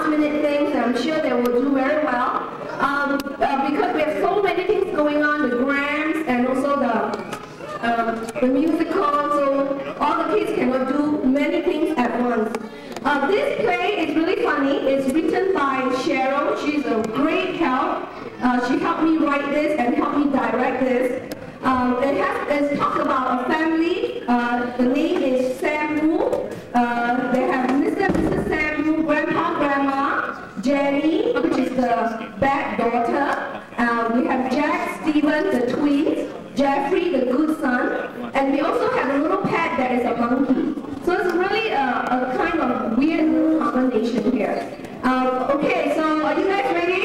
last-minute things, and I'm sure they will do very well. Because we have so many things going on, the grams and also the musical, so all the kids cannot do many things at once. This play is really funny. It's written by Cheryl. She's a great help. She helped me write this and helped me direct this. It talks about a family. The name is Samuel. They have Mr. and Mrs. Samuel, Grandpa, Grandma, Jenny, which is the bad daughter. We have Jack, Stephen, the twins, Jeffrey, the good son, and we also have a little pet that is a monkey. So it's really a kind of weird combination here. Okay, so are you guys ready?